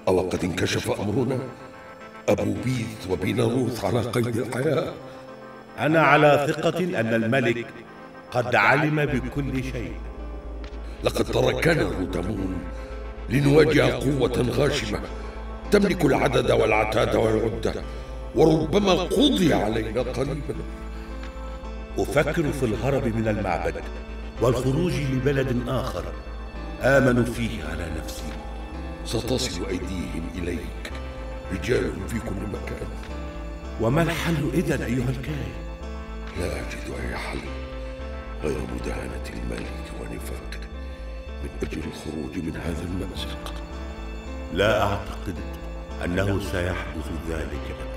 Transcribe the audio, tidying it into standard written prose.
أو قد انكشف أمرنا؟ أبو بيث وبيناروث على قيد الحياة. أنا على ثقة أن الملك قد علم بكل شيء. لقد تركنا رودامون لنواجه قوة غاشمة تملك العدد والعتاد والعدة، وربما قضي علينا قريبا. أفكر في الهرب من المعبد والخروج لبلد آخر آمن فيه على نفسي. ستصل أيديهم إليك، رجال في كل مكان. وما الحل إذن أيها الكاهن؟ لا أجد أي حل غير مداهنة الملك ونفاقه من أجل الخروج من هذا المأزق. لا أعتقد أنه سيحدث ذلك.